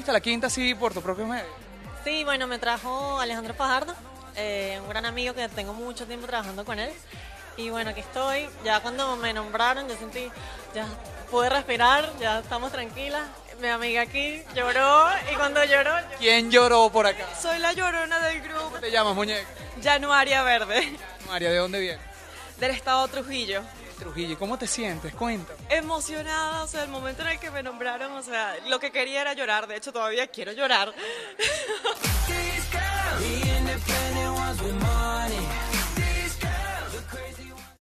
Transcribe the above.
a la Quinta así por tu propio medio? Sí, bueno, me trajo Alejandro Fajardo, un gran amigo que tengo mucho tiempo trabajando con él. Y bueno, aquí estoy. Ya cuando me nombraron, yo sentí, ya pude respirar, ya estamos tranquilas. Mi amiga aquí lloró y cuando lloró... ¿Quién lloró por acá? Soy la llorona del grupo. ¿Cómo te llamas, muñeca? Januaria Verde, María, ¿de dónde vienes? del estado Trujillo. Trujillo. ¿Y cómo te sientes? Cuéntame. Emocionada, o sea, el momento en el que me nombraron, o sea, lo que quería era llorar. De hecho, todavía quiero llorar.